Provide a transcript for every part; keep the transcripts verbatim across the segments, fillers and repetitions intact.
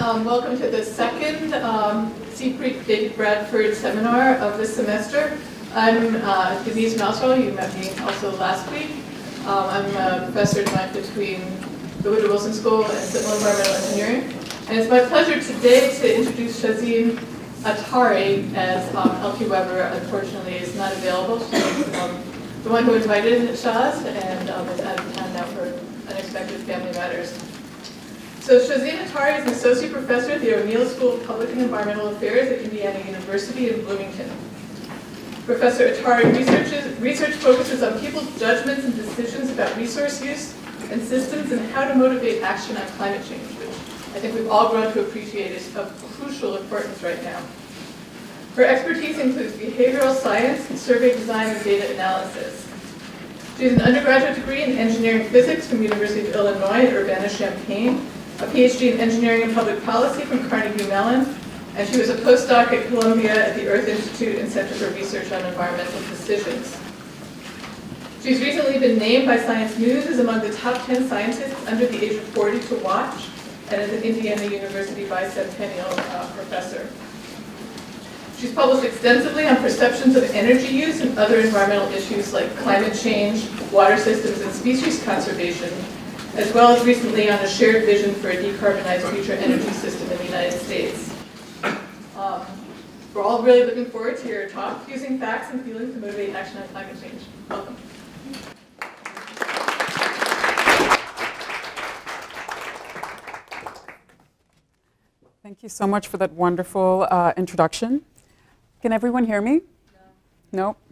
Um, welcome to the second um, C-PREE David Bradford seminar of this semester. I'm uh, Denise Mousewell. You met me also last week. Um, I'm a professor joint between the Woodrow Wilson School and Civil Environmental Engineering. And it's my pleasure today to introduce Shahzeen Attari, as um, L P Weber unfortunately is not available. She's um, the one who invited Shaz and um, is out of town now for unexpected family matters. So Shahzeen Attari is an associate professor at the O'Neill School of Public and Environmental Affairs at Indiana University in Bloomington. Professor Attari researches, research focuses on people's judgments and decisions about resource use and systems and how to motivate action on climate change, which I think we've all grown to appreciate is of crucial importance right now. Her expertise includes behavioral science, survey design, and data analysis. She has an undergraduate degree in engineering physics from University of Illinois at Urbana-Champaign, a PhD in engineering and public policy from Carnegie Mellon, and she was a postdoc at Columbia at the Earth Institute and Center for Research on Environmental Decisions. She's recently been named by Science News as among the top ten scientists under the age of forty to watch, and is an Indiana University bicentennial uh, professor. She's published extensively on perceptions of energy use and other environmental issues like climate change, water systems, and species conservation, as well as recently on a shared vision for a decarbonized future energy system in the United States. Um, we're all really looking forward to your talk, Using Facts and Feelings to Motivate Action on Climate Change. Welcome. Thank you so much for that wonderful uh, introduction. Can everyone hear me? No. No?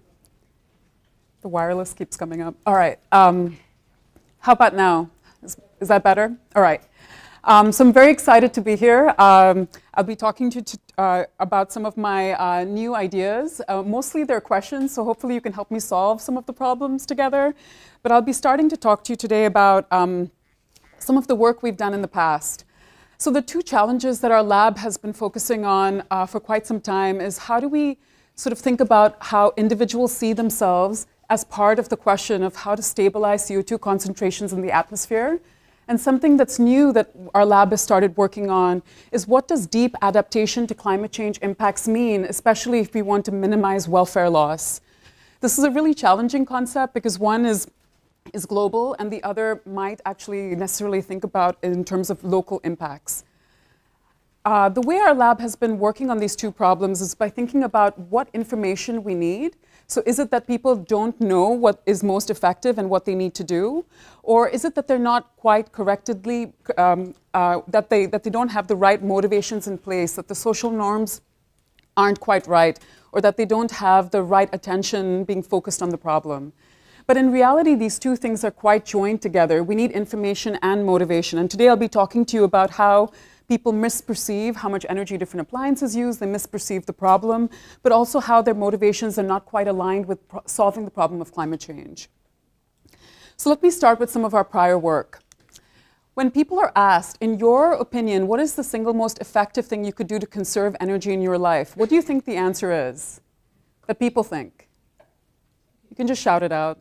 The wireless keeps coming up. All right. Um, how about now? Is, is that better? All right. Um, so I'm very excited to be here. Um, I'll be talking to you to, uh, about some of my uh, new ideas. Uh, mostly they're questions, so hopefully you can help me solve some of the problems together. But I'll be starting to talk to you today about um, some of the work we've done in the past. So the two challenges that our lab has been focusing on uh, for quite some time is how do we sort of think about how individuals see themselves as part of the question of how to stabilize C O two concentrations in the atmosphere. And something that's new that our lab has started working on is what does deep adaptation to climate change impacts mean, especially if we want to minimize welfare loss. This is a really challenging concept because one is is global, and the other might actually necessarily think about it in terms of local impacts. Uh, the way our lab has been working on these two problems is by thinking about what information we need. So is it that people don't know what is most effective and what they need to do? Or is it that they're not quite correctly, um, uh, that, they, that they don't have the right motivations in place, that the social norms aren't quite right, or that they don't have the right attention being focused on the problem? But in reality, these two things are quite joined together. We need information and motivation. And today I'll be talking to you about how people misperceive how much energy different appliances use, they misperceive the problem, but also how their motivations are not quite aligned with solving the problem of climate change. So let me start with some of our prior work. When people are asked, in your opinion, what is the single most effective thing you could do to conserve energy in your life? What do you think the answer is that people think? You can just shout it out.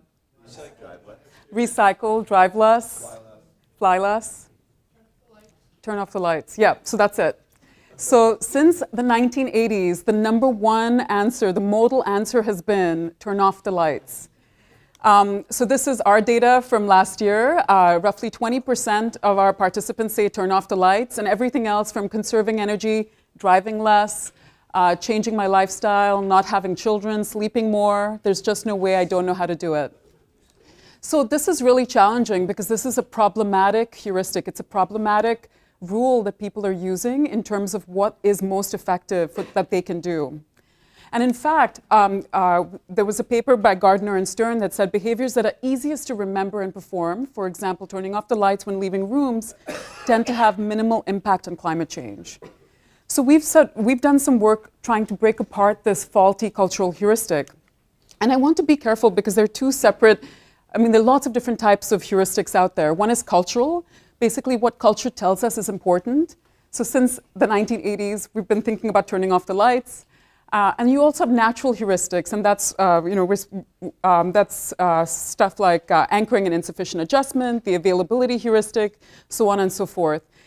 Recycle, drive less, fly less, fly less. Turn off the lights. Yeah, so that's it. So since the nineteen eighties, the number one answer, the modal answer has been turn off the lights. Um, so this is our data from last year. Uh, roughly twenty percent of our participants say turn off the lights, and everything else from conserving energy, driving less, uh, changing my lifestyle, not having children, sleeping more. There's just no way, I don't know how to do it. So this is really challenging because this is a problematic heuristic. It's a problematic rule that people are using in terms of what is most effective for, that they can do. And in fact, um, uh, there was a paper by Gardner and Stern that said behaviors that are easiest to remember and perform, for example, turning off the lights when leaving rooms, tend to have minimal impact on climate change. So we've, said, we've done some work trying to break apart this faulty cultural heuristic. And I want to be careful because there are two separate, I mean, there are lots of different types of heuristics out there. One is cultural. Basically, what culture tells us is important. So since the nineteen eighties, we've been thinking about turning off the lights. Uh, and you also have natural heuristics, and that's, uh, you know, um, that's uh, stuff like uh, anchoring and insufficient adjustment, the availability heuristic, so on and so forth.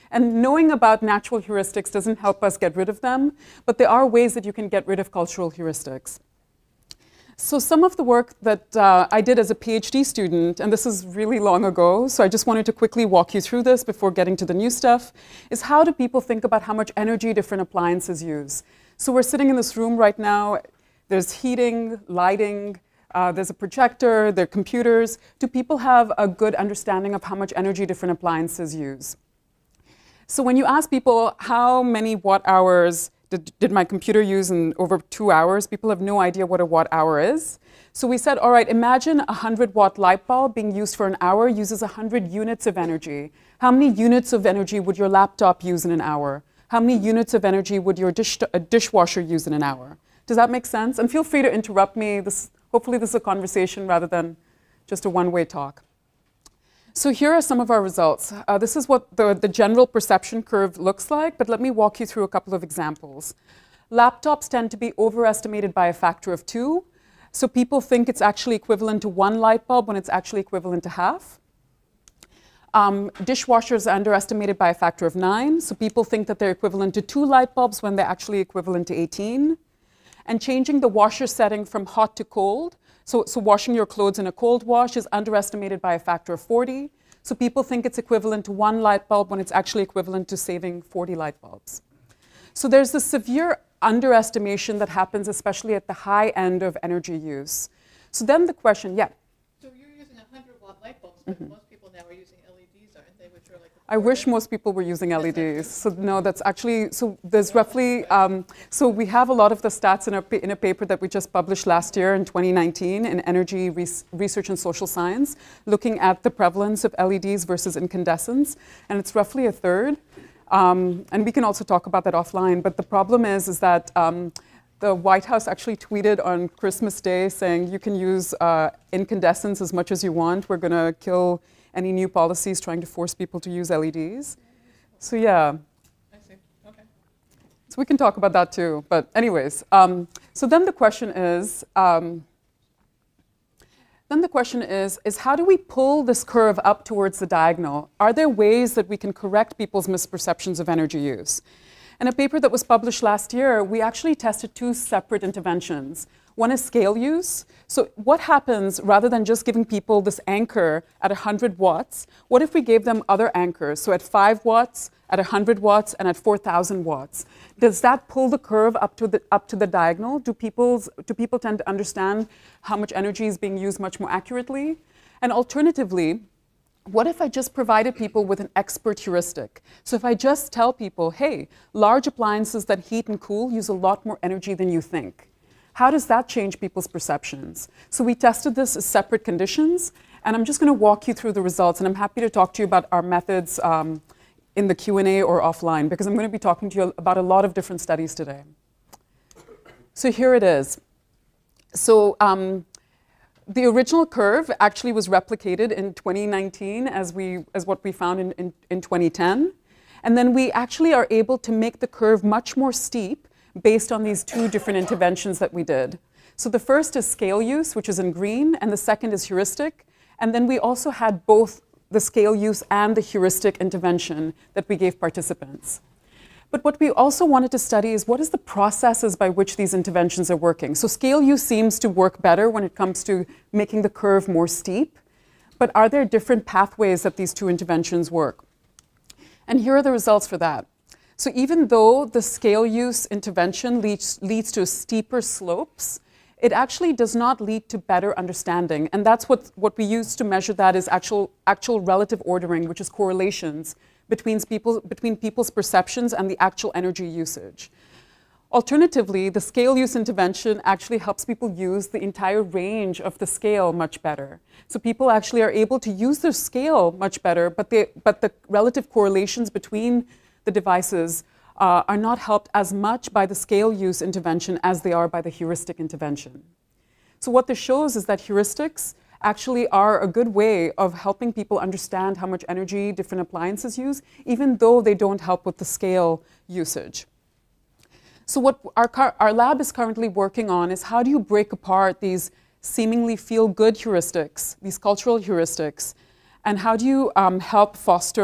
And knowing about natural heuristics doesn't help us get rid of them, but there are ways that you can get rid of cultural heuristics. So some of the work that uh, I did as a PhD student, and this is really long ago, so I just wanted to quickly walk you through this before getting to the new stuff, is how do people think about how much energy different appliances use? So we're sitting in this room right now. There's heating, lighting, uh, there's a projector, there are computers. Do people have a good understanding of how much energy different appliances use? So when you ask people how many watt hours Did, did my computer use in over two hours? People have no idea what a watt hour is. So we said, all right, imagine a one hundred watt light bulb being used for an hour uses one hundred units of energy. How many units of energy would your laptop use in an hour? How many units of energy would your dish, a dishwasher use in an hour? Does that make sense? And feel free to interrupt me. This, hopefully this is a conversation rather than just a one-way talk. So here are some of our results. Uh, this is what the, the general perception curve looks like, but let me walk you through a couple of examples. Laptops tend to be overestimated by a factor of two. So people think it's actually equivalent to one light bulb when it's actually equivalent to half. Um, dishwashers are underestimated by a factor of nine. So people think that they're equivalent to two light bulbs when they're actually equivalent to eighteen. And changing the washer setting from hot to cold. So, so washing your clothes in a cold wash is underestimated by a factor of forty. So people think it's equivalent to one light bulb when it's actually equivalent to saving forty light bulbs. So there's this severe underestimation that happens especially at the high end of energy use. So then the question, yeah? So you're using one hundred watt light bulbs, but mm-hmm. most people now are using L E Ds, aren't they? Which are like I wish most people were using L E Ds. So no, that's actually, so there's roughly, um, so we have a lot of the stats in a, in a paper that we just published last year in twenty nineteen in Energy Res Research and Social Science, looking at the prevalence of L E Ds versus incandescents, and it's roughly a third. Um, and we can also talk about that offline, but the problem is, is that um, the White House actually tweeted on Christmas Day saying you can use uh, incandescents as much as you want. We're going to kill any new policies trying to force people to use L E Ds. So yeah. I see, okay. So we can talk about that too. But anyways, um, so then the question is, um, then the question is, is how do we pull this curve up towards the diagonal? Are there ways that we can correct people's misperceptions of energy use? In a paper that was published last year, we actually tested two separate interventions. One is scale use. So what happens rather than just giving people this anchor at one hundred watts, what if we gave them other anchors? So at five watts, at one hundred watts, and at four thousand watts. Does that pull the curve up to the, up to the diagonal? Do, people's, do people tend to understand how much energy is being used much more accurately? And alternatively, what if I just provided people with an expert heuristic? So if I just tell people, hey, large appliances that heat and cool use a lot more energy than you think. How does that change people's perceptions? So we tested this as separate conditions, and I'm just going to walk you through the results, and I'm happy to talk to you about our methods um, in the Q and A or offline, because I'm going to be talking to you about a lot of different studies today. So here it is. So um, the original curve actually was replicated in twenty nineteen as, we, as what we found in, in, in twenty ten. And then we actually are able to make the curve much more steep based on these two different interventions that we did. So the first is scale use, which is in green, and the second is heuristic. And then we also had both the scale use and the heuristic intervention that we gave participants. But what we also wanted to study is what is the processes by which these interventions are working. So scale use seems to work better when it comes to making the curve more steep. But are there different pathways that these two interventions work? And here are the results for that. So even though the scale use intervention leads, leads to steeper slopes, it actually does not lead to better understanding. And that's what, what we use to measure that is actual, actual relative ordering, which is correlations between, people, between people's perceptions and the actual energy usage. Alternatively, the scale use intervention actually helps people use the entire range of the scale much better. So people actually are able to use their scale much better, but, they, but the relative correlations between the devices uh, are not helped as much by the scale use intervention as they are by the heuristic intervention. So what this shows is that heuristics actually are a good way of helping people understand how much energy different appliances use, even though they don't help with the scale usage. So what our, our lab is currently working on is how do you break apart these seemingly feel-good heuristics, these cultural heuristics, and how do you um, help foster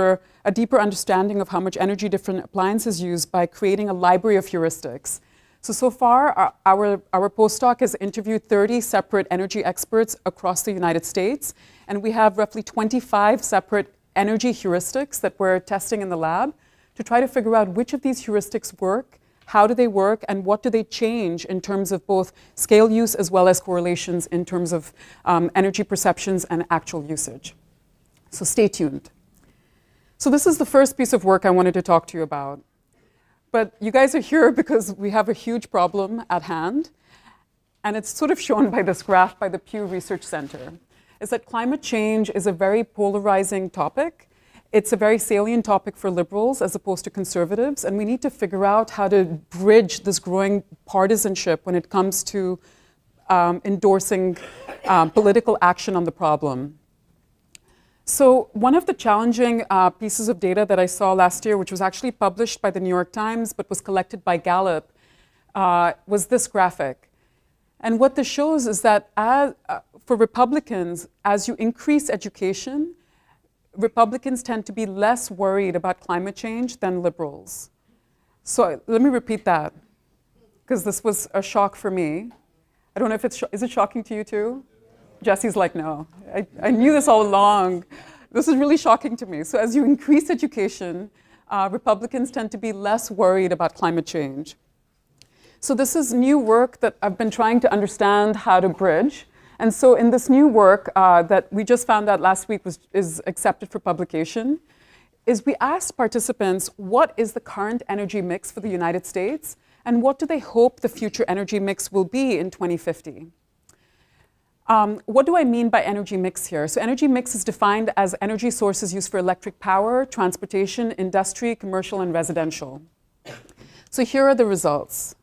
a deeper understanding of how much energy different appliances use by creating a library of heuristics. So, so far, our, our, our postdoc has interviewed thirty separate energy experts across the United States, and we have roughly twenty-five separate energy heuristics that we're testing in the lab to try to figure out which of these heuristics work, how do they work, and what do they change in terms of both scale use as well as correlations in terms of um, energy perceptions and actual usage. So stay tuned. So this is the first piece of work I wanted to talk to you about. But you guys are here because we have a huge problem at hand, and it's sort of shown by this graph by the Pew Research Center, is that climate change is a very polarizing topic. It's a very salient topic for liberals as opposed to conservatives, and we need to figure out how to bridge this growing partisanship when it comes to um, endorsing um, political action on the problem. So one of the challenging uh, pieces of data that I saw last year, which was actually published by the New York Times but was collected by Gallup, uh, was this graphic. And what this shows is that as, uh, for Republicans, as you increase education, Republicans tend to be less worried about climate change than liberals. So let me repeat that, because this was a shock for me. I don't know if it's, is it shocking to you too? Jesse's like, no, I, I knew this all along. This is really shocking to me. So as you increase education, uh, Republicans tend to be less worried about climate change. So this is new work that I've been trying to understand how to bridge. And so in this new work uh, that we just found out last week was, is accepted for publication, is we asked participants, what is the current energy mix for the United States? And what do they hope the future energy mix will be in twenty fifty? Um, what do I mean by energy mix here? So energy mix is defined as energy sources used for electric power, transportation, industry, commercial, and residential. So here are the results.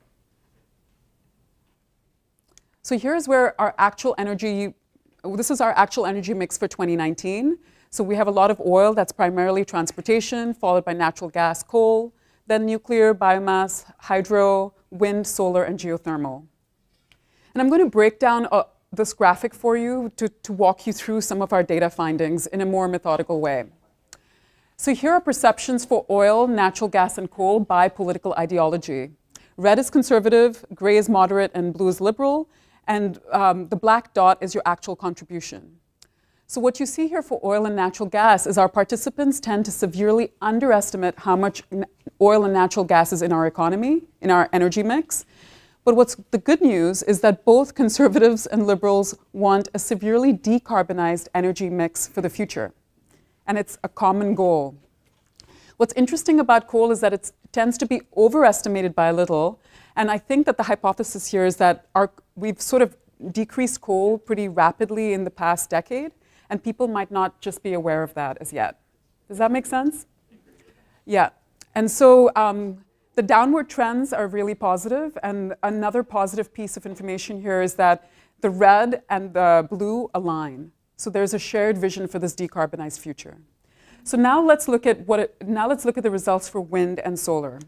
So here's where our actual energy, this is our actual energy mix for twenty nineteen. So we have a lot of oil, that's primarily transportation, followed by natural gas, coal, then nuclear, biomass, hydro, wind, solar, and geothermal. And I'm going to break down uh, this graphic for you to, to walk you through some of our data findings in a more methodical way. So here are perceptions for oil, natural gas, and coal by political ideology. Red is conservative, gray is moderate, and blue is liberal. And um, the black dot is your actual contribution. So what you see here for oil and natural gas is our participants tend to severely underestimate how much oil and natural gas is in our economy, in our energy mix. But what's the good news is that both conservatives and liberals want a severely decarbonized energy mix for the future. And it's a common goal. What's interesting about coal is that it tends to be overestimated by a little. And I think that the hypothesis here is that our, we've sort of decreased coal pretty rapidly in the past decade, and people might not just be aware of that as yet. Does that make sense? Yeah. And so um, the downward trends are really positive, and another positive piece of information here is that the red and the blue align. So there's a shared vision for this decarbonized future. So now let's look at what it, now let's look at the results for wind and solar.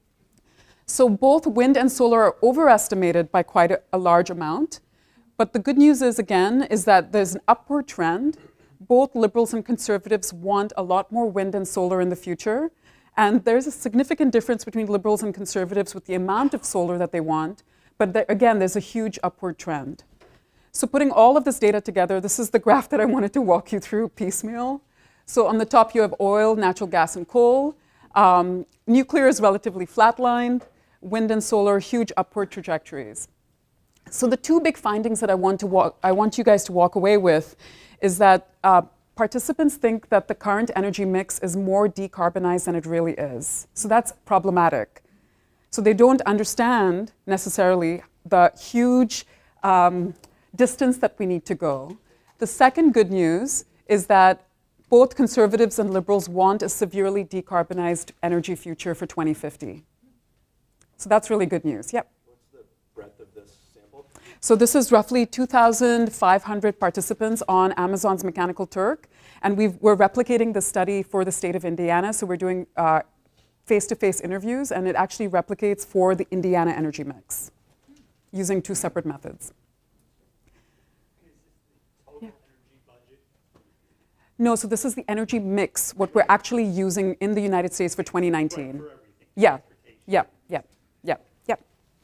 So both wind and solar are overestimated by quite a, a large amount. But the good news is, again, is that there's an upward trend. Both liberals and conservatives want a lot more wind and solar in the future. And there's a significant difference between liberals and conservatives with the amount of solar that they want. But there, again, there's a huge upward trend. So putting all of this data together, this is the graph that I wanted to walk you through piecemeal. So on the top, you have oil, natural gas, and coal. Um, nuclear is relatively flatlined. Wind and solar, huge upward trajectories. So the two big findings that I want, to walk, I want you guys to walk away with is that uh, participants think that the current energy mix is more decarbonized than it really is. So that's problematic. So they don't understand necessarily the huge um, distance that we need to go. The second good news is that both conservatives and liberals want a severely decarbonized energy future for twenty fifty. So that's really good news. Yep. What's the breadth of this sample? So this is roughly two thousand five hundred participants on Amazon's Mechanical Turk. And we've, we're replicating the study for the state of Indiana. So we're doing uh, face-to-face interviews, and it actually replicates for the Indiana energy mix using two separate methods. Is the total Yeah. energy budget No, so this is the energy mix, what we're actually using in the United States for twenty nineteen. Right, for everything. Yeah, yeah, yeah, yeah, yeah.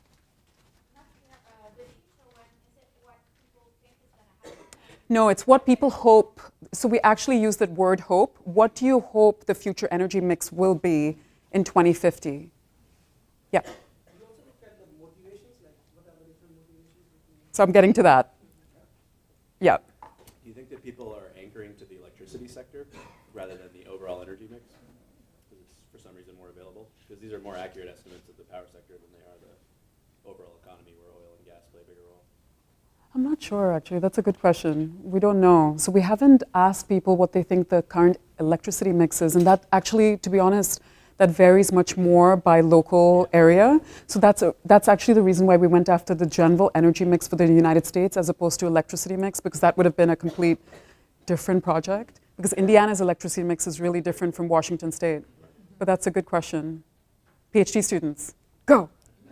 No, it's what people hope. So we actually use that word hope. What do you hope the future energy mix will be in twenty fifty? Yeah. You also look at the motivations, like what are the different motivations? So I'm getting to that. Yeah. Do you think that people are anchoring to the electricity sector rather than the overall energy mix? Because it's for some reason more available? Because these are more accurate estimates of the power sector than they are the overall economy where oil and gas play a bigger role. I'm not sure, actually. That's a good question. We don't know. So we haven't asked people what they think the current electricity mix is. And that actually, to be honest, that varies much more by local area. So that's, a, that's actually the reason why we went after the general energy mix for the United States as opposed to electricity mix, because that would have been a complete different project. Because Indiana's electricity mix is really different from Washington State. But that's a good question. PhD students, go.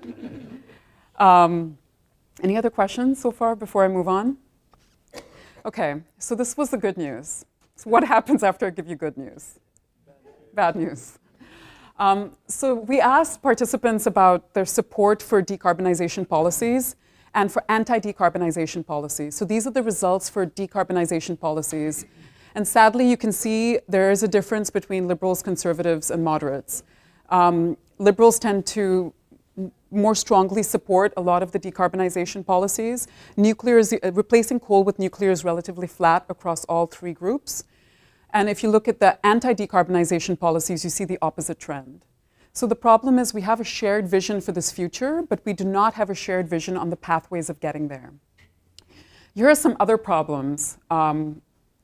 um, any other questions so far before I move on? Okay, so this was the good news. So what happens after I give you good news? Bad news. Um, so we asked participants about their support for decarbonization policies and for anti-decarbonization policies. So these are the results for decarbonization policies. And sadly, you can see there is a difference between liberals, conservatives, and moderates. Um, liberals tend to more strongly support a lot of the decarbonization policies. Nuclear is, uh, replacing coal with nuclear is relatively flat across all three groups. And if you look at the anti-decarbonization policies, you see the opposite trend. So the problem is we have a shared vision for this future, but we do not have a shared vision on the pathways of getting there. Here are some other problems. Um,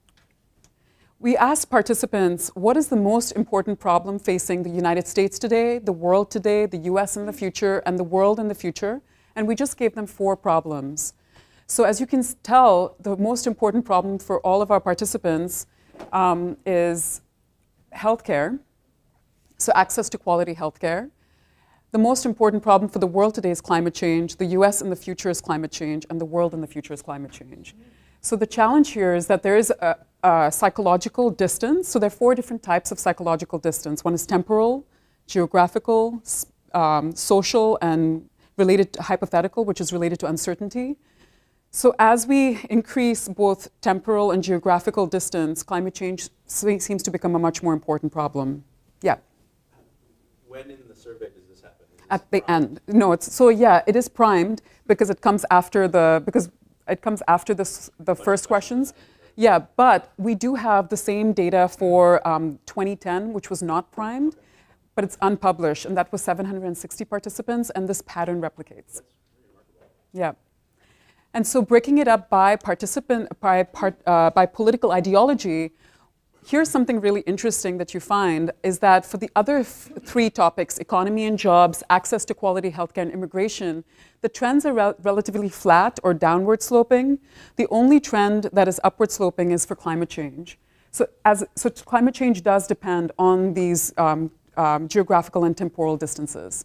we asked participants, what is the most important problem facing the United States today, the world today, the U S in the future, and the world in the future? And we just gave them four problems. So as you can tell, the most important problem for all of our participants Um, is healthcare, so access to quality healthcare. The most important problem for the world today is climate change. The U S in the future is climate change, and the world in the future is climate change. So the challenge here is that there is a, a psychological distance. So there are four different types of psychological distance. One is temporal, geographical, um, social, and related to hypothetical, which is related to uncertainty. So as we increase both temporal and geographical distance, climate change seems to become a much more important problem. Yeah. When in the survey does this happen? Is this At the primed? end. No, it's so yeah, it is primed because it comes after the because it comes after this, the first questions. Yeah, but we do have the same data for um, twenty ten, which was not primed, but it's unpublished, and that was seven hundred sixty participants, and this pattern replicates. Yeah. And so breaking it up by participant, by, part, uh, by political ideology, here's something really interesting that you find, is that for the other three topics, economy and jobs, access to quality healthcare, and immigration, the trends are rel relatively flat or downward sloping. The only trend that is upward sloping is for climate change. So, as, so climate change does depend on these um, um, geographical and temporal distances.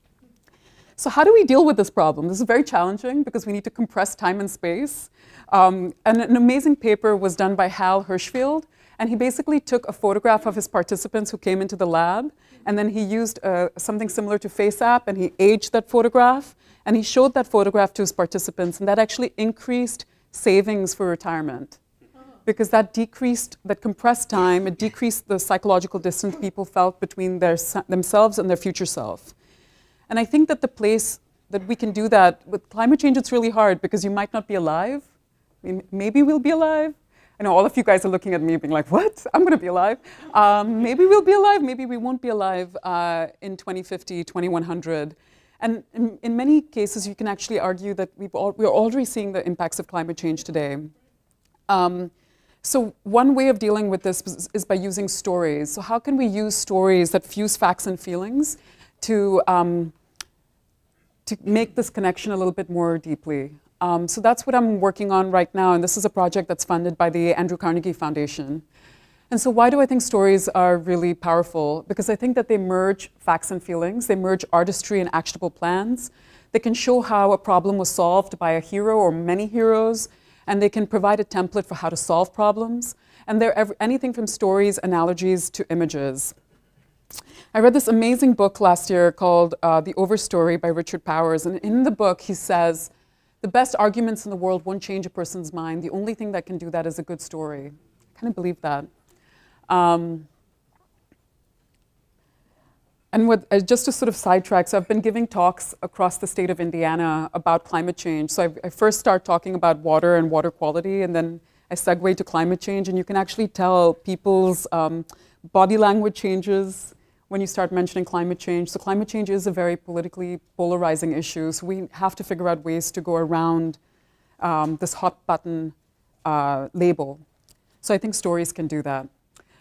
So how do we deal with this problem? This is very challenging because we need to compress time and space. Um, and an amazing paper was done by Hal Hirschfield, and he basically took a photograph of his participants who came into the lab, and then he used uh, something similar to FaceApp, and he aged that photograph, and he showed that photograph to his participants, and that actually increased savings for retirement. Because that decreased, that compressed time, it decreased the psychological distance people felt between their, themselves and their future self. And I think that the place that we can do that, with climate change, it's really hard because you might not be alive. I mean, maybe we'll be alive. I know all of you guys are looking at me being like, what? I'm going to be alive. Um, maybe we'll be alive. Maybe we won't be alive uh, in twenty fifty, twenty-one hundred. And in, in many cases, you can actually argue that we've all, we're already seeing the impacts of climate change today. Um, so one way of dealing with this is, is by using stories. So how can we use stories that fuse facts and feelings to um, to make this connection a little bit more deeply. Um, so that's what I'm working on right now, and this is a project that's funded by the Andrew Carnegie Foundation. And so why do I think stories are really powerful? Because I think that they merge facts and feelings, they merge artistry and actionable plans. They can show how a problem was solved by a hero or many heroes, and they can provide a template for how to solve problems. And they're ev anything from stories, analogies, to images. I read this amazing book last year called uh, The Overstory by Richard Powers. And in the book, he says, the best arguments in the world won't change a person's mind. The only thing that can do that is a good story. I kind of believe that. Um, and what, uh, just to sort of sidetrack, so I've been giving talks across the state of Indiana about climate change. So I, I first start talking about water and water quality, and then I segue to climate change. And you can actually tell people's um, body language changes when you start mentioning climate change. So climate change is a very politically polarizing issue. So we have to figure out ways to go around um, this hot button uh, label. So I think stories can do that.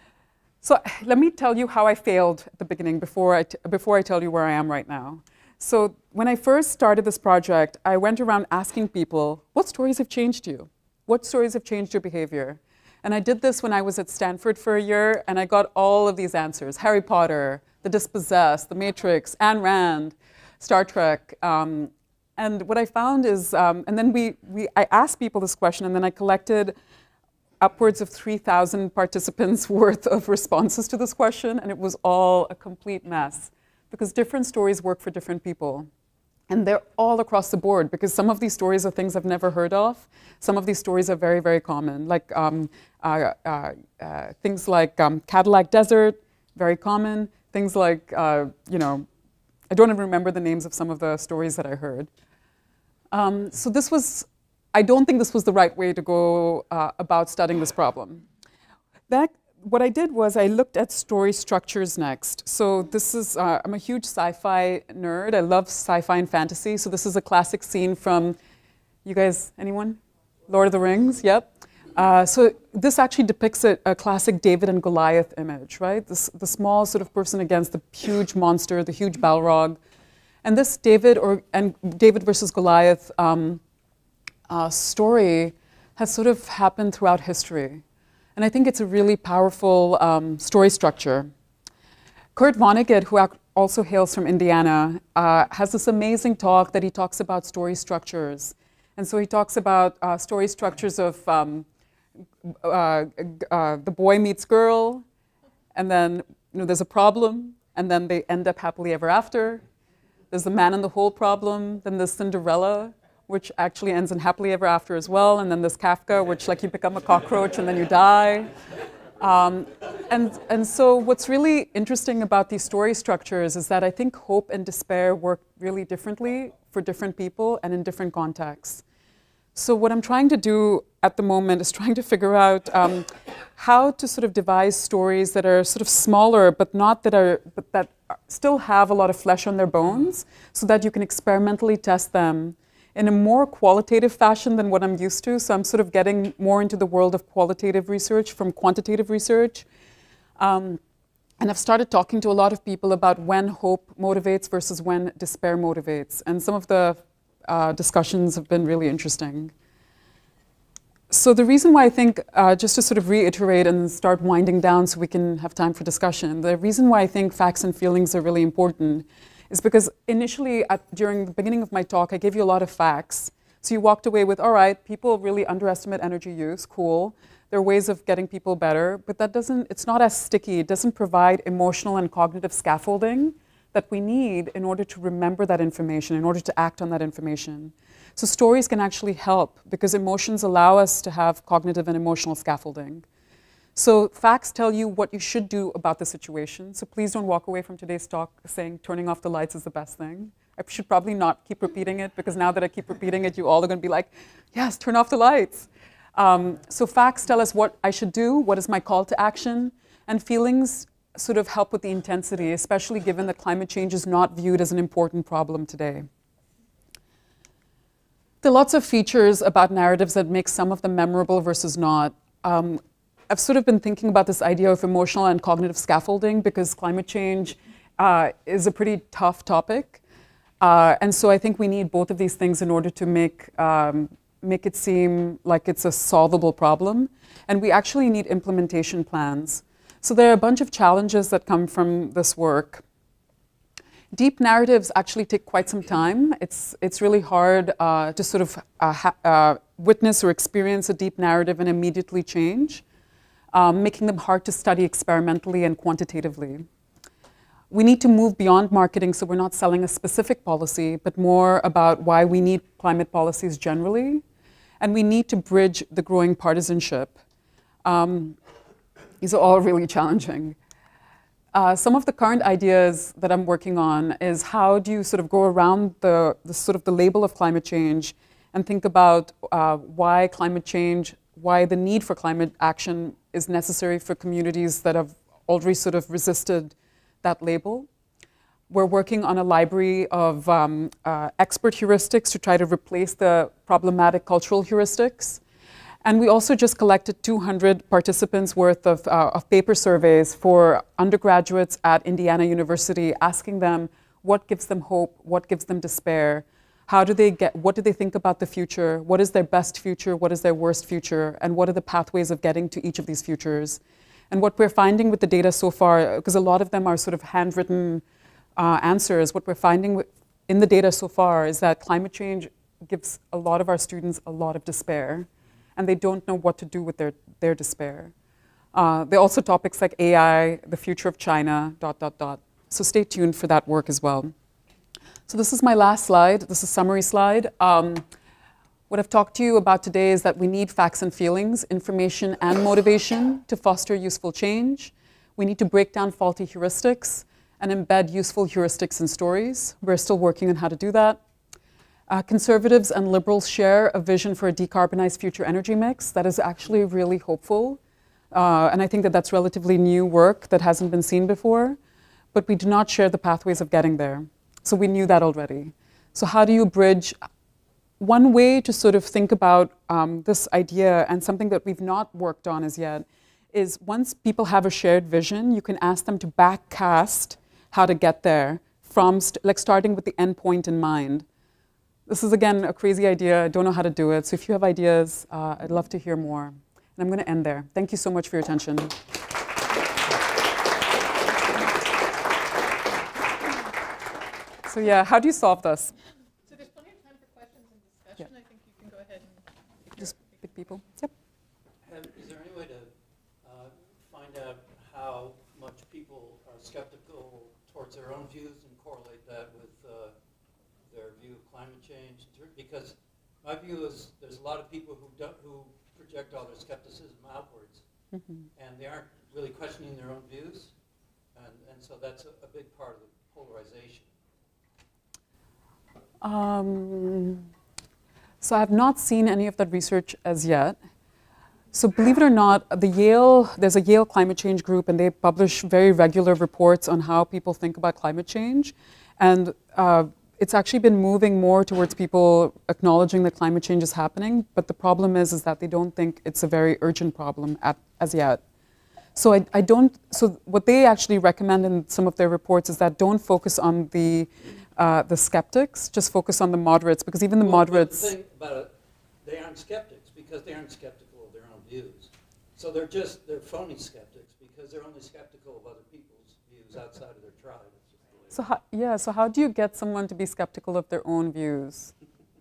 So let me tell you how I failed at the beginning before I, t before I tell you where I am right now. So when I first started this project, I went around asking people, what stories have changed you? What stories have changed your behavior? And I did this when I was at Stanford for a year, and I got all of these answers. Harry Potter, The Dispossessed, The Matrix, Ayn Rand, Star Trek. Um, and what I found is, um, and then we, we, I asked people this question, and then I collected upwards of three thousand participants worth of responses to this question, and it was all a complete mess, because different stories work for different people. And they're all across the board, because some of these stories are things I've never heard of. Some of these stories are very, very common, like um, uh, uh, uh, things like um, Cadillac Desert, very common. Things like, uh, you know, I don't even remember the names of some of the stories that I heard. Um, so this was, I don't think this was the right way to go uh, about studying this problem. That, what I did was I looked at story structures next. So this is, uh, I'm a huge sci-fi nerd. I love sci-fi and fantasy. So this is a classic scene from, you guys, anyone? Lord of the Rings, yep. Uh, so this actually depicts a, a classic David and Goliath image, right? This, the small sort of person against the huge monster, the huge Balrog. And this David, or, and David versus Goliath um, uh, story has sort of happened throughout history. And I think it's a really powerful um, story structure. Kurt Vonnegut, who also hails from Indiana, uh, has this amazing talk that he talks about story structures. And so he talks about uh, story structures of um, uh, uh, the boy meets girl, and then you know, there's a problem, and then they end up happily ever after. There's the man in the hole problem, then there's Cinderella, which actually ends in happily ever after as well, and then there's Kafka, which like you become a cockroach and then you die. Um, and, and so what's really interesting about these story structures is that I think hope and despair work really differently for different people and in different contexts. So what I'm trying to do at the moment is trying to figure out um, how to sort of devise stories that are sort of smaller, but not that are, but that still have a lot of flesh on their bones, so that you can experimentally test them in a more qualitative fashion than what I'm used to. So I'm sort of getting more into the world of qualitative research from quantitative research. Um, and I've started talking to a lot of people about when hope motivates versus when despair motivates. And some of the uh, discussions have been really interesting. So the reason why I think, uh, just to sort of reiterate and start winding down so we can have time for discussion, the reason why I think facts and feelings are really important is because initially, at, during the beginning of my talk, I gave you a lot of facts. So you walked away with, all right, people really underestimate energy use, cool. There are ways of getting people better, but that doesn't, it's not as sticky. It doesn't provide emotional and cognitive scaffolding that we need in order to remember that information, in order to act on that information. So stories can actually help because emotions allow us to have cognitive and emotional scaffolding. So facts tell you what you should do about the situation. So please don't walk away from today's talk saying turning off the lights is the best thing. I should probably not keep repeating it because now that I keep repeating it, you all are going to be like, yes, turn off the lights. Um, so facts tell us what I should do, what is my call to action, and feelings sort of help with the intensity, especially given that climate change is not viewed as an important problem today. There are lots of features about narratives that make some of them memorable versus not. Um, I've sort of been thinking about this idea of emotional and cognitive scaffolding because climate change uh, is a pretty tough topic. Uh, and so I think we need both of these things in order to make, um, make it seem like it's a solvable problem. And we actually need implementation plans. So there are a bunch of challenges that come from this work. Deep narratives actually take quite some time. It's, it's really hard uh, to sort of uh, ha uh, witness or experience a deep narrative and immediately change. um, making them hard to study experimentally and quantitatively. We need to move beyond marketing, so we're not selling a specific policy, but more about why we need climate policies generally. And we need to bridge the growing partisanship. Um, these are all really challenging. Uh, some of the current ideas that I'm working on is how do you sort of go around the, the sort of the label of climate change and think about uh, why climate change, why the need for climate action is necessary for communities that have already sort of resisted that label. We're working on a library of um, uh, expert heuristics to try to replace the problematic cultural heuristics. And we also just collected two hundred participants worth of, uh, of paper surveys for undergraduates at Indiana University, asking them what gives them hope, what gives them despair, how do they get, what do they think about the future, what is their best future, what is their worst future, and what are the pathways of getting to each of these futures. And what we're finding with the data so far, because a lot of them are sort of handwritten uh, answers, what we're finding in the data so far is that climate change gives a lot of our students a lot of despair, and they don't know what to do with their, their despair. Uh, there are also topics like A I, the future of China, dot, dot, dot. So stay tuned for that work as well. So this is my last slide. This is a summary slide. Um, What I've talked to you about today is that we need facts and feelings, information and motivation to foster useful change. We need to break down faulty heuristics and embed useful heuristics in stories. We're still working on how to do that. Uh, conservatives and liberals share a vision for a decarbonized future energy mix that is actually really hopeful. Uh, and I think that that's relatively new work that hasn't been seen before. But we do not share the pathways of getting there. So we knew that already. So how do you bridge? One way to sort of think about um, this idea, and something that we've not worked on as yet, is once people have a shared vision, you can ask them to backcast how to get there, from st like starting with the end point in mind. This is, again, a crazy idea. I don't know how to do it. So if you have ideas, uh, I'd love to hear more. And I'm going to end there. Thank you so much for your attention. So yeah, how do you solve this? Big people. Yep. And is there any way to uh, find out how much people are skeptical towards their own views and correlate that with uh, their view of climate change? Because my view is there's a lot of people who don't, who project all their skepticism outwards, mm-hmm. and they aren't really questioning their own views, and and so that's a, a big part of the polarization. Um. So I have not seen any of that research as yet. So believe it or not, the Yale, there's a Yale climate change group, and they publish very regular reports on how people think about climate change. And uh, it's actually been moving more towards people acknowledging that climate change is happening. But the problem is, is that they don't think it's a very urgent problem at, as yet. So I, I don't, so what they actually recommend in some of their reports is that don't focus on the Uh, the skeptics, just focus on the moderates, because even the well, moderates... The thing about it, they aren't skeptics because they aren't skeptical of their own views. So they're just, they're phony skeptics because they're only skeptical of other people's views outside of their tribe. So how, yeah, so how do you get someone to be skeptical of their own views?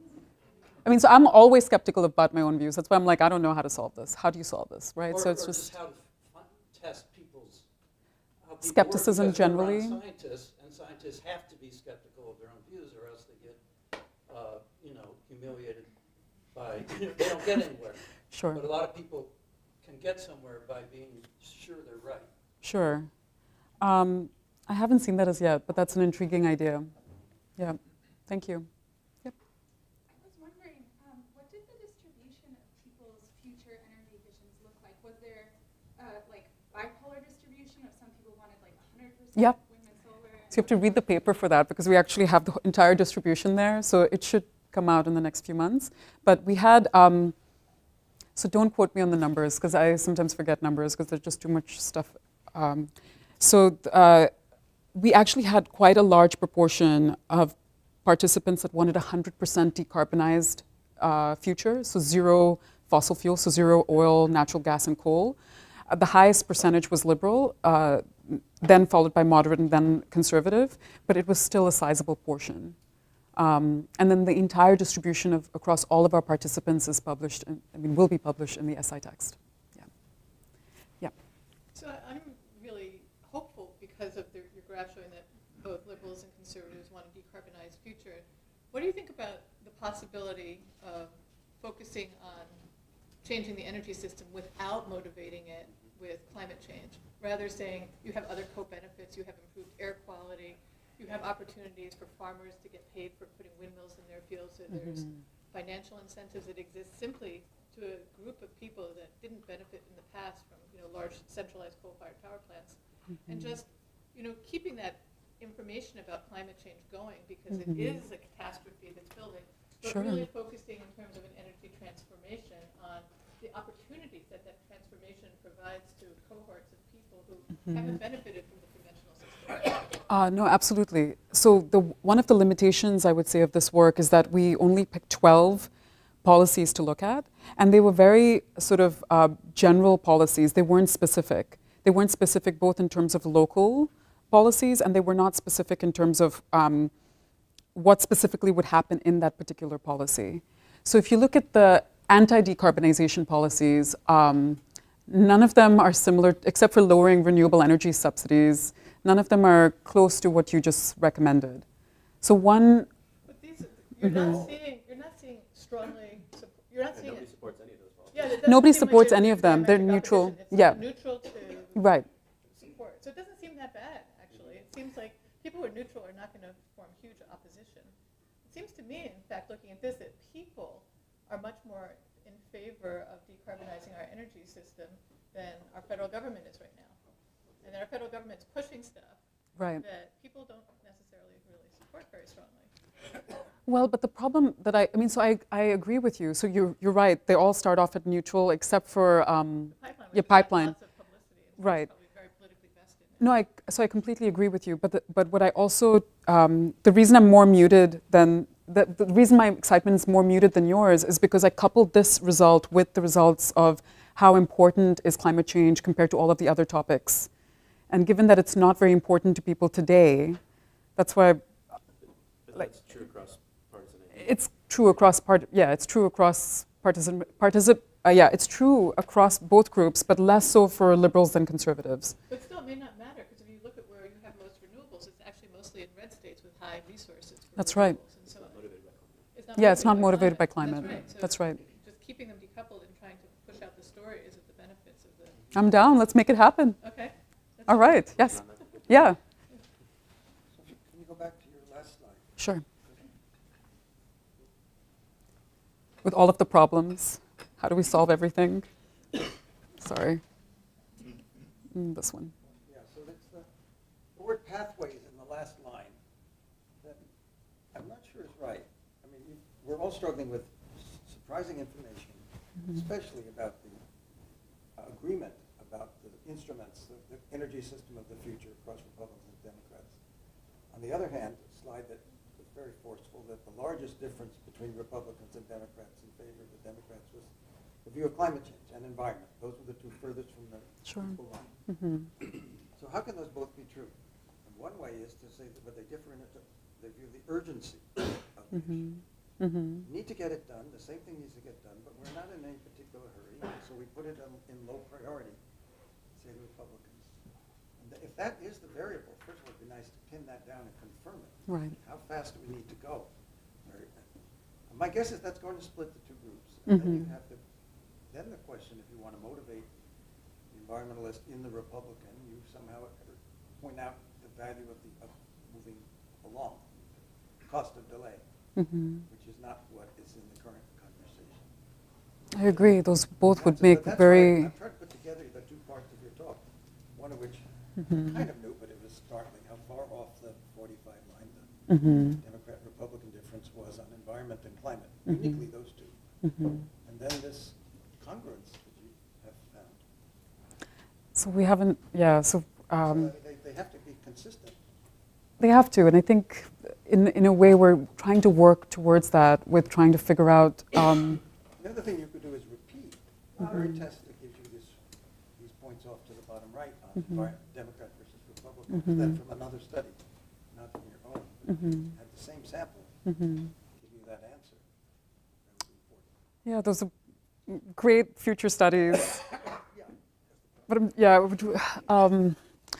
I mean, so I'm always skeptical about my own views. That's why I'm like, I don't know how to solve this. How do you solve this, right? Or, so it's or just, just how to find, test people's how people skepticism work, generally. Scientists, and scientists have to be skeptical of their own views, or else they get, uh, you know, humiliated by. They don't get anywhere. Sure. But a lot of people can get somewhere by being sure they're right. Sure. Um, I haven't seen that as yet, but that's an intriguing idea. Yeah. Thank you. Yep. I was wondering, um, what did the distribution of people's future energy visions look like? Was there uh, like bipolar distribution of some people wanted like one hundred percent Yep. wind and solar? So you have to read the paper for that, because we actually have the entire distribution there. So it should come out in the next few months. But we had, um, so don't quote me on the numbers, because I sometimes forget numbers because there's just too much stuff. Um, so uh, we actually had quite a large proportion of participants that wanted a one hundred percent decarbonized uh, future, so zero fossil fuel, so zero oil, natural gas, and coal. Uh, the highest percentage was liberal, uh, then followed by moderate, and then conservative, but it was still a sizable portion. Um, and then the entire distribution of across all of our participants is published, in, I mean, will be published in the S I text. Yeah. Yeah. So I- I'm really hopeful because of the, your graph showing that both liberals and conservatives want a decarbonized future. What do you think about the possibility of focusing on changing the energy system without motivating it with climate change? Rather saying you have other co-benefits, you have improved air quality, you have opportunities for farmers to get paid for putting windmills in their fields, so there's Mhm. financial incentives that exist simply to a group of people that didn't benefit in the past from, you know, large centralized coal-fired power plants. And just, you know, keeping that information about climate change going, because Mhm. it is a catastrophe that's building, but Sure. really focusing in terms of an energy transformation on the opportunities that that transformation provides to cohorts of people who haven't benefited from the conventional system. Uh, no, absolutely. So the, one of the limitations, I would say, of this work is that we only picked twelve policies to look at, and they were very sort of uh, general policies. They weren't specific. They weren't specific both in terms of local policies, and they were not specific in terms of um, what specifically would happen in that particular policy. So if you look at the anti-decarbonization policies, um, none of them are similar, except for lowering renewable energy subsidies. None of them are close to what you just recommended. So one, But these, you're not seeing, you're not seeing strongly, sup- you're not And seeing nobody it. supports any of those policies. Yeah, it doesn't Nobody seem like supports there's any of them. They're diametric neutral. opposition. It's Yeah. not neutral to right. support. So it doesn't seem that bad, actually. It seems like people who are neutral are not going to form huge opposition. It seems to me, in fact, looking at this, that people are much more in favor of decarbonizing our energy system than our federal government is right now. And that our federal government's pushing stuff Right. that people don't necessarily really support very strongly. Well, but the problem that I, I mean, so I, I agree with you. So you're, you're right. They all start off at neutral, except for um, The pipeline, your which has got pipeline. lots of publicity, and Right. it's probably very politically vested in it. No, I, so I completely agree with you. But the, but what I also, um, the reason I'm more muted than, the, the reason my excitement is more muted than yours is because I coupled this result with the results of how important is climate change compared to all of the other topics. And given that it's not very important to people today, that's why But Like- that's true across partisan. it's true across part. Yeah, it's true across partisan. Partisan. Uh, yeah, it's true across both groups, but less so for liberals than conservatives. But still, it may not matter, because if you look at where you have most renewables, it's actually mostly in red states with high resources for That's renewables. right. And so Motivated by climate. it's not Yeah, it's not motivated by climate. That's right. So That's right. just keeping them decoupled and trying to push out the story is at the benefits of the, I'm down. Let's make it happen. okay? That's All right. Yes. On that. Yeah. So Can you go back to your last slide? Sure. With all of the problems, how do we solve everything? Sorry. Mm, this one. Yeah, so that's the, the word pathways in the last line, that I'm not sure is right. I mean, you, we're all struggling with s- surprising information, especially about the uh, agreement about the instruments, the, the energy system of the future across Republicans and Democrats. On the other hand, a slide that was very forceful, that the largest difference between Republicans and Democrats in favor of the Democrats was the view of climate change and environment. Those were the two furthest from the Sure. equal line. Mm-hmm. So how can those both be true? And one way is to say that, but they differ in it, they view the urgency of the issue. Mm-hmm. Mm-hmm. We need to get it done, the same thing needs to get done, but we're not in any particular hurry, so we put it in, in low priority, say the Republicans. And th- if that is the variable, first of all, it'd be nice to pin that down and confirm it. Right. How fast do we need to go? Or, uh, my guess is that's going to split the two groups. And then you Mhm. have to, then the question, if you want to motivate the environmentalist in the Republican, you somehow point out the value of the, of moving along, cost of delay, Mm-hmm. which is not what is in the current conversation. I agree. Those both would That's- make but that's very. why I'm trying to put together the two parts of your talk, one of which Mhm. kind of knew, but it was startling how far off the forty-five line the Mm-hmm. Democrat-Republican difference was on environment and climate, Mhm. uniquely those two. Mm-hmm. And then this congruence that you have found. So we haven't. Yeah. So. Um, So they, they have to be consistent. They have to, and I think in, in a way we're trying to work towards that with trying to figure out. Um, The other thing you could do is repeat the very test that gives you this, these points off to the bottom right on Mhm. envi- Democrat versus Republican, Mhm. then from another study, not from your own, but Mhm. had the same sample, mhm. give you that answer. That would be important. Yeah, those are great future studies. Yeah, that's the but um, yeah, would you- um,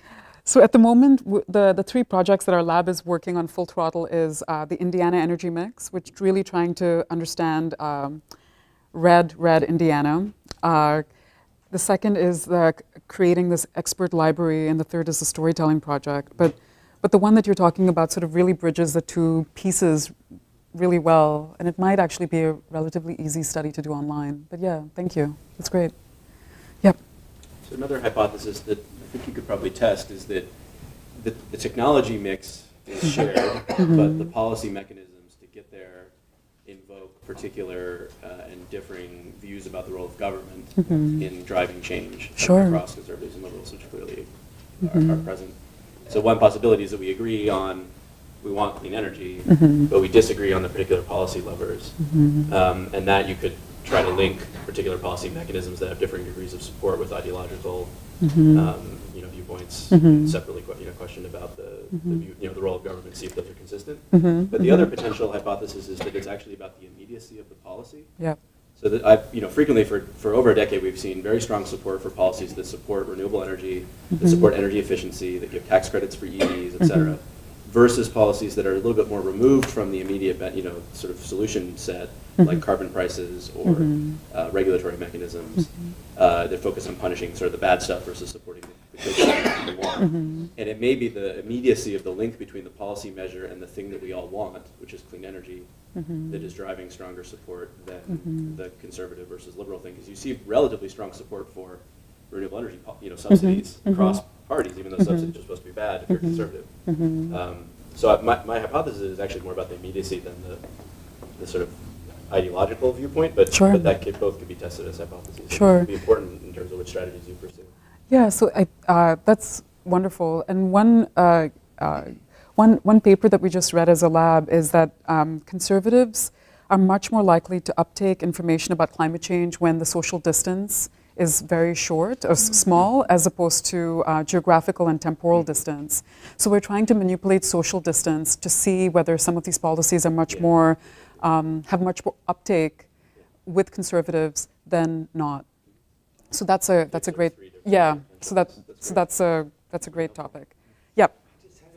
so at the moment, w- the, the three projects that our lab is working on full throttle is uh, the Indiana Energy Mix, which is really trying to understand um, red, red Indiana. Uh, the second is the c- creating this expert library, and the third is the storytelling project. But, but the one that you're talking about sort of really bridges the two pieces really well, and it might actually be a relatively easy study to do online. But yeah, thank you. That's great. Yep. So another hypothesis that I think you could probably test is that the, the technology mix is shared, but the policy mechanisms to get there invoke particular uh, and differing views about the role of government Mhm. in driving change Sure. across conservatives and liberals, which clearly are, are present. So one possibility is that we agree on we want clean energy, Mhm. but we disagree on the particular policy levers, Mhm. um, and that you could try to link particular policy mechanisms that have differing degrees of support with ideological Mhm. um, you know, viewpoints. Mhm. Separately, que- you know, question about the, the Mhm. view, you know, the role of government, see if those are consistent. Mhm. But the Mhm. other potential hypothesis is that it's actually about the immediacy of the policy. Yep. So that I, you know, frequently for, for over a decade, we've seen very strong support for policies that support renewable energy, that Mhm. support energy efficiency, that give tax credits for E Vs, et cetera, Mhm. versus policies that are a little bit more removed from the immediate, be- you know, sort of solution set, like Mhm. carbon prices or Mhm. uh, regulatory mechanisms Mhm. uh, that focus on punishing sort of the bad stuff versus supporting the, the good stuff that we want. Mhm. And it may be the immediacy of the link between the policy measure and the thing that we all want, which is clean energy, Mhm. that is driving stronger support than Mhm. the conservative versus liberal thing. Because you see relatively strong support for renewable energy, po- you know, subsidies Mhm. across parties, even though Mhm. subsidies are supposed to be bad if you're Mhm. conservative. Mhm. Um, so I- my, my hypothesis is actually more about the immediacy than the, the sort of ideological viewpoint, but, Sure. but that could, both could be tested as hypotheses. Sure. It would be important in terms of which strategies you pursue. Yeah, so I, uh, that's wonderful. And one, uh, uh, one, one paper that we just read as a lab is that um, conservatives are much more likely to uptake information about climate change when the social distance is very short or s- small, as opposed to uh, geographical and temporal distance. So we're trying to manipulate social distance to see whether some of these policies are much Yeah. more, um, have much more uptake with conservatives than not. So that's a that's a great Three different yeah. potentials. So that That's so great. that's a that's a great topic. Yep. I just had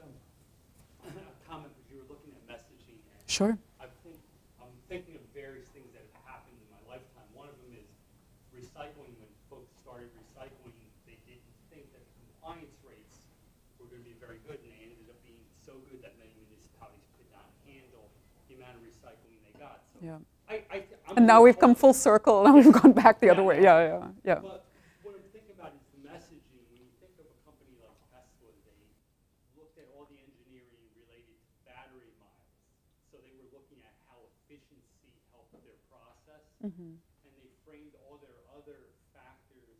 a, a comment because you were looking at messaging. And Sure. I think I'm thinking of various things that have happened in my lifetime. One of them is recycling. When folks started recycling, they didn't think that the compliance rates were going to be very good, and they ended up being so good that many municipalities could not handle the amount of recycling they got. So Yeah. I, I, I'm And now really we've come hopeful. full circle. Now we've gone back the other way. Yeah, yeah, yeah. But what I'm thinking about is the messaging. When you think of a company like Tesla, they looked at all the engineering related to battery miles. So they were looking at how efficiency helped their process, Mm-hmm. and they framed all their other factors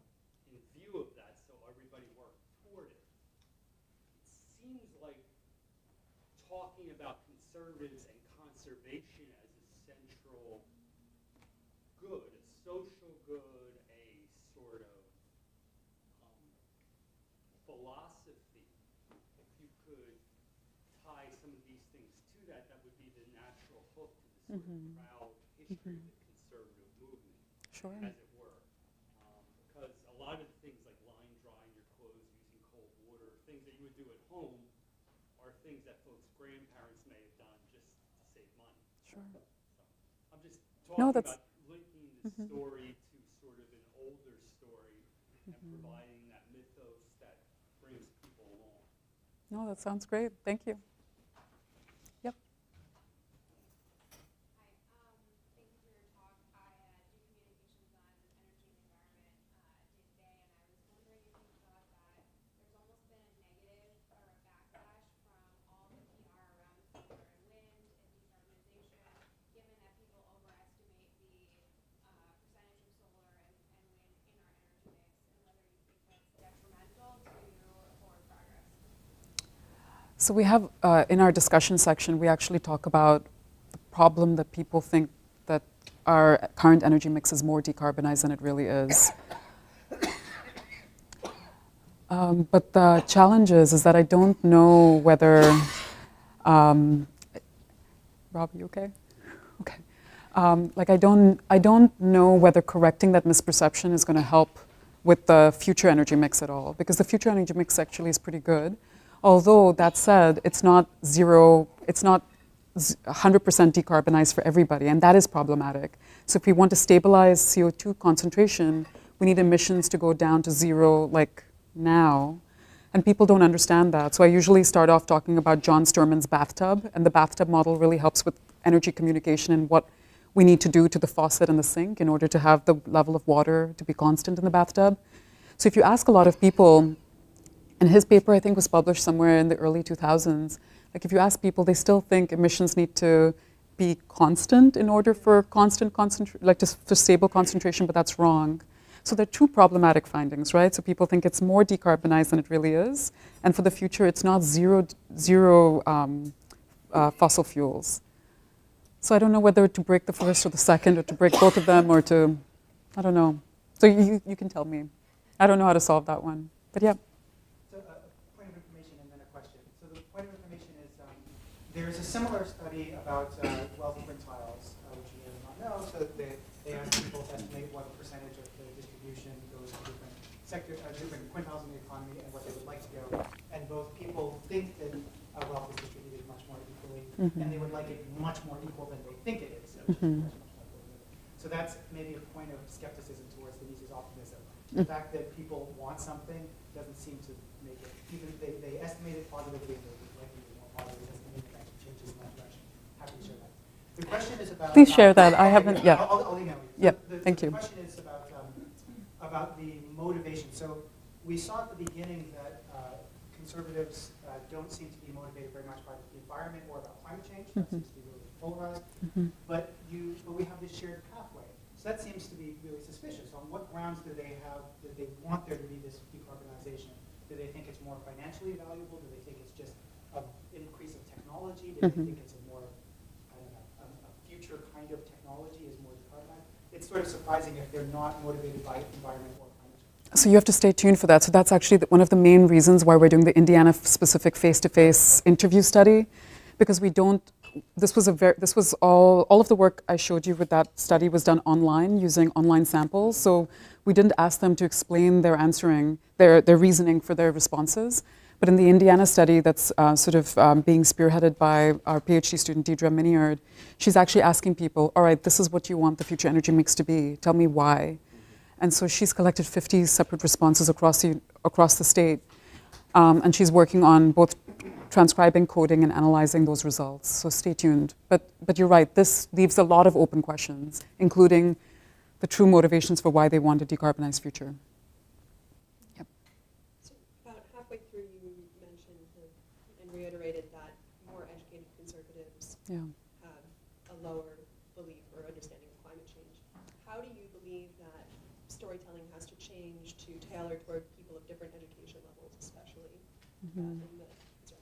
in view of that, so everybody worked toward it. It seems like talking about conservatives and conservation as a central good, a social good, a sort of um, philosophy. If you could tie some of these things to that, that would be the natural hook to the sort Mhm. of proud history of the conservative movement, Sure. as it were. Um, because a lot of the things like line drying your clothes using cold water, things that you would do at home, are things that folks' grandparents may have done just to save money. Sure. I'm just No, talking that's- about linking the Mhm. story to sort of an older story and Mhm. providing that mythos that brings people along. No, that sounds great. Thank you. Yep. Hi, um, thank you for your talk. I uh, do communications on energy and environment uh, day to day, and I was wondering if you thought that there's almost been a negative or a backlash from all the P R around solar and wind and decarbonization, given that people overestimate the uh, percentage of solar and, and wind in our energy mix, and whether you think that's detrimental to forward progress. So we have, uh, in our discussion section, we actually talk about the problem that people think that our current energy mix is more decarbonized than it really is. Um, but the challenge is, is that I don't know whether, um, Rob, you okay? Okay. Um, like I don't, I don't know whether correcting that misperception is going to help with the future energy mix at all, because the future energy mix actually is pretty good. Although, that said, it's not zero, it's not one hundred percent decarbonized for everybody, and that is problematic. So if we want to stabilize C O two concentration, we need emissions to go down to zero, like now. And people don't understand that. So I usually start off talking about John Sturman's bathtub, and the bathtub model really helps with energy communication and what we need to do to the faucet and the sink in order to have the level of water to be constant in the bathtub. So if you ask a lot of people, and his paper I think was published somewhere in the early two thousands, like if you ask people, they still think emissions need to be constant in order for constant concentration, like just for stable concentration, but that's wrong. So there are two problematic findings, right? So people think it's more decarbonized than it really is, and for the future, it's not zero, zero um, uh, fossil fuels. So I don't know whether to break the first or the second, or to break both of them, or to, I don't know. So you, you can tell me. I don't know how to solve that one, but yeah. So a uh, point of information and then a question. So the point of information is um, there's a similar study about uh, wealth quintiles, uh, which you may not know. So they, they asked people to estimate what percentage of the distribution goes to different sector, uh, different quintiles in the economy and what they would like to go. And both people think that uh, wealth is distributed much more equally, mm-hmm. and they would like it much more equal than they think it is. So, mm-hmm. so that's maybe a point of skepticism towards Denise's optimism. The mm-hmm. fact that people want something doesn't seem to make it, even if they, they estimate it positively, and they're likely to be more positive, doesn't mean that it changes in that direction. Happy to share that. The question is about... Please share that. I haven't, yeah. I'll, I'll email you. So yeah, the, thank the you. The question is about, um, about the motivation. So we saw at the beginning that uh, conservatives uh, don't seem to be motivated very much by the environment or about climate change. That mm-hmm. seems to be really polarized. Mm-hmm. But you, but we have this shared pathway. So that seems to be really suspicious. On what grounds do they have, do they want there to be this decarbonization? Do they think it's more financially valuable? Do they think it's just a, an increase of technology? Do mm-hmm. they think it's a more, I don't know, a, a future kind of technology is more decarbonized? It's sort of surprising if they're not motivated by environment or climate change. So you have to stay tuned for that. So that's actually the, one of the main reasons why we're doing the Indiana-specific face-to-face interview study, because we don't. This was a very, this was all, all of the work I showed you with that study was done online using online samples. So we didn't ask them to explain their answering, their, their reasoning for their responses. But in the Indiana study that's uh, sort of um, being spearheaded by our PhD student, Deidre Miniard, she's actually asking people, all right, this is what you want the future energy mix to be. Tell me why. And so she's collected fifty separate responses across the, across the state. Um, and she's working on both transcribing, coding, and analyzing those results. So stay tuned. But, but you're right, this leaves a lot of open questions, including the true motivations for why they want a decarbonized future. Yep. So about halfway through, you mentioned and reiterated that more educated conservatives yeah. have a lower belief or understanding of climate change. How do you believe that storytelling has to change to tailor toward people of different education levels, especially mm-hmm. uh, in the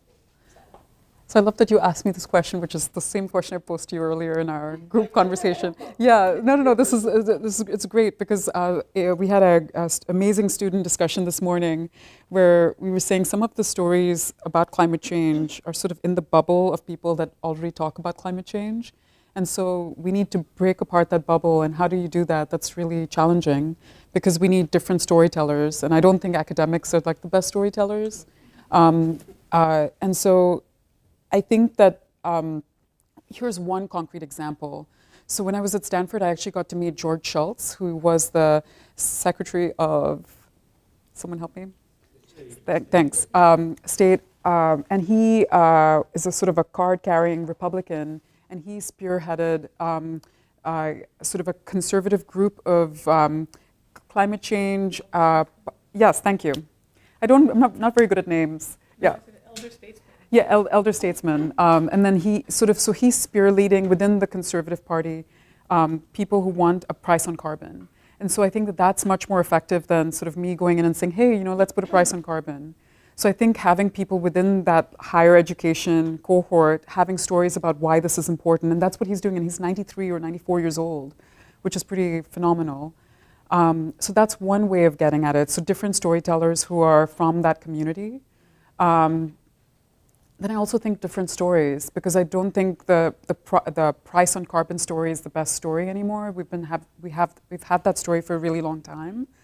So I love that you asked me this question, which is the same question I posed to you earlier in our group conversation. Yeah, no, no, no, this is, this is it's great because uh, we had an amazing student discussion this morning where we were saying some of the stories about climate change are sort of in the bubble of people that already talk about climate change. And so we need to break apart that bubble, and how do you do that? That's really challenging because we need different storytellers, and I don't think academics are like the best storytellers. Um, uh, and so I think that um, here's one concrete example. So when I was at Stanford, I actually got to meet George Shultz, who was the Secretary of, someone help me? Th thanks, um, State. Um, and he uh, is a sort of a card-carrying Republican, and he spearheaded um, uh, sort of a conservative group of um, climate change. Uh, yes, thank you. I don't, I'm not, not very good at names. Yeah. Elder statesman. Yeah, el elder statesman. Um, and then he sort of, so he's spear leading within the Conservative Party um, people who want a price on carbon. And so I think that that's much more effective than sort of me going in and saying, hey, you know, let's put a price on carbon. So I think having people within that higher education cohort having stories about why this is important, and that's what he's doing, and he's ninety-three or ninety-four years old, which is pretty phenomenal. Um, so that's one way of getting at it. So different storytellers who are from that community. Um, Then I also think different stories, because I don't think the the, pr the price on carbon story is the best story anymore. We've been have we have we've had that story for a really long time,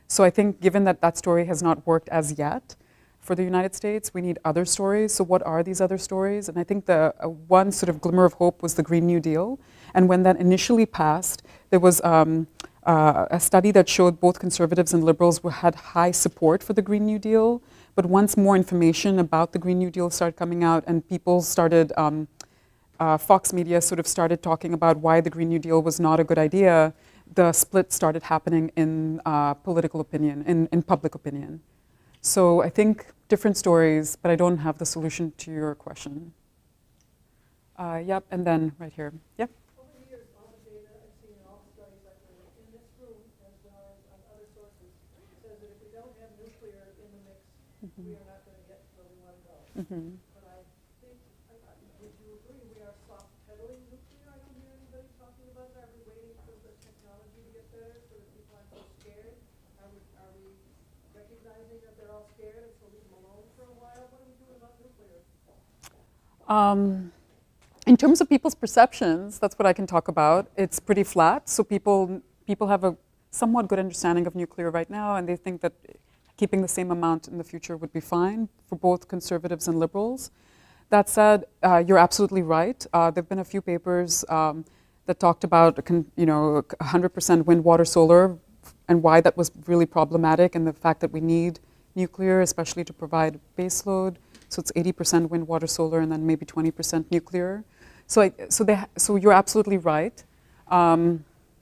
So I think given that that story has not worked as yet for the United States, we need other stories. So what are these other stories? And I think the uh, one sort of glimmer of hope was the Green New Deal. And when that initially passed, there was um, uh, a study that showed both conservatives and liberals were, had high support for the Green New Deal. But once more information about the Green New Deal started coming out and people started, um, uh, Fox Media sort of started talking about why the Green New Deal was not a good idea, the split started happening in uh, political opinion, in, in public opinion. So I think different stories, but I don't have the solution to your question. Uh, yep, and then right here. Yep. Over the years, all the data I've seen in all the studies I've read in this room, as well as on other sources, says that if we don't have nuclear in the mix, mm-hmm. we are not going to get where we want to go. Mm-hmm. But I think, I, I, would you agree, we are soft pedaling nuclear? I don't hear anybody talking about that. Are we waiting for the technology to get better so that people aren't so scared? Are we, are we recognizing that they're all scared and so leave them alone for a while? What are we doing about nuclear? Um, in terms of people's perceptions, that's what I can talk about. It's pretty flat, so people, people have a somewhat good understanding of nuclear right now, and they think that keeping the same amount in the future would be fine for both conservatives and liberals. That said, uh, you're absolutely right. Uh, there have been a few papers um, that talked about, you know, one hundred percent wind, water, solar, and why that was really problematic, and the fact that we need nuclear, especially to provide baseload. So it's eighty percent wind, water, solar, and then maybe twenty percent nuclear. So, I, so, they, so you're absolutely right. Um,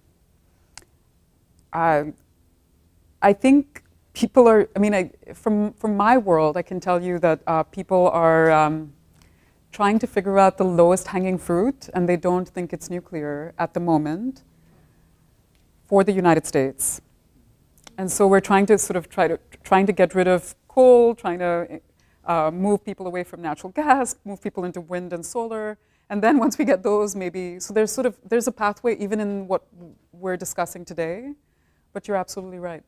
I, I think people are, I mean, I, from, from my world, I can tell you that uh, people are um, trying to figure out the lowest hanging fruit, and they don't think it's nuclear at the moment for the United States. And so we're trying to sort of try to, trying to get rid of coal, trying to uh, move people away from natural gas, move people into wind and solar. And then once we get those, maybe, so there's sort of, there's a pathway even in what we're discussing today, but you're absolutely right.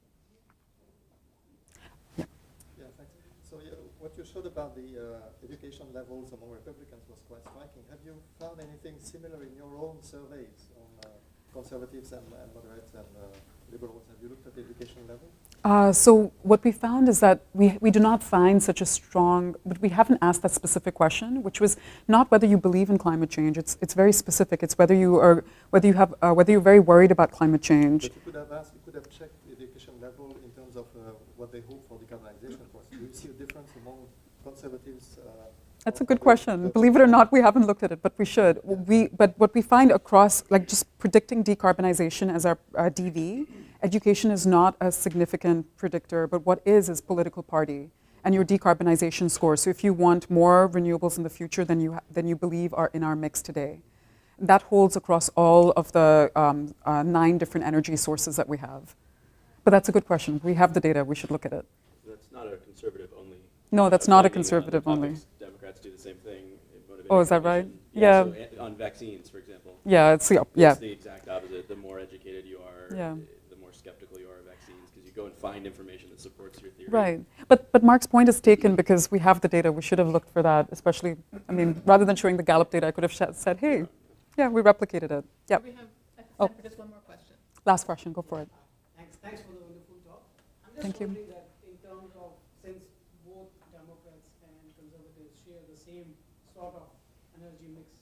Yeah. Yeah, thanks. So yeah, what you showed about the uh, education levels among Republicans was quite striking. Have you found anything similar in your own surveys on uh, conservatives and, and moderates and uh, liberals? Have you looked at the education level? Uh, so what we found is that we, we do not find such a strong, but we haven't asked that specific question, which was not whether you believe in climate change. It's, it's very specific. It's whether you are, whether you have, uh, whether you're very worried about climate change. But you could have asked, you could have checked the education level in terms of uh, what they hope for decarbonization. Do you see a difference among conservatives? Uh, That's a good question. Believe it or not, we haven't looked at it, but we should. We, but what we find across, like just predicting decarbonization as our uh, D V, education is not a significant predictor, but what is is political party and your decarbonization score. So if you want more renewables in the future than you, than you believe are in our mix today. That holds across all of the um, uh, nine different energy sources that we have. But that's a good question. We have the data. We should look at it. That's not a conservative only. No, that's not a conservative only. Democrats do the same thing. Oh, is that right? Yeah. Yeah. So on vaccines, for example. Yeah, it's the, yeah. It's the exact opposite. The more educated you are, yeah. the more skeptical you are of vaccines, because you go and find information that supports your theory. Right. But, but Mark's point is taken because we have the data. We should have looked for that, especially, I mean, rather than showing the Gallup data, I could have said, hey, yeah, we replicated it. Yep. We have time oh. for just one more question. Last question. Go for it. Thanks, thanks for the wonderful talk. I'm just Thank you. wondering that in terms of, since both Democrats and conservatives share the same sort of energy mix.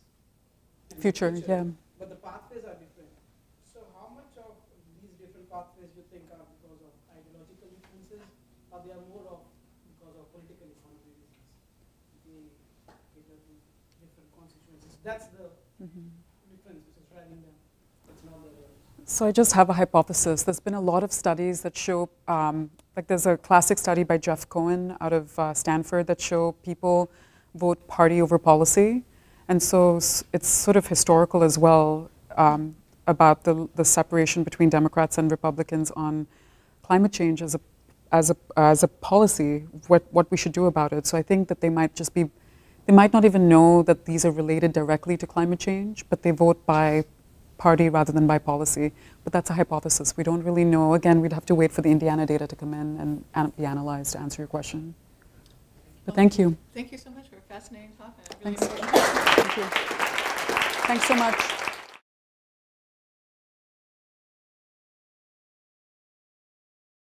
Future, future, yeah. But the pathways are different. So how much of these different pathways you think are because of ideological differences, or they are more of because of political economy reasons? They cater to different constituencies. That's the mm-hmm. difference which is driving them. It's not the other. So I just have a hypothesis. There's been a lot of studies that show, um, like there's a classic study by Jeff Cohen out of uh, Stanford that show people vote party over policy. And so it's sort of historical as well um, about the, the separation between Democrats and Republicans on climate change as a, as a, as a policy, what, what we should do about it. So I think that they might just be, they might not even know that these are related directly to climate change, but they vote by party rather than by policy. But that's a hypothesis. We don't really know. Again, we'd have to wait for the Indiana data to come in and, and be analyzed to answer your question. But thank you. Thank you so much for a fascinating talk. Thanks. Thank you. Thanks so much.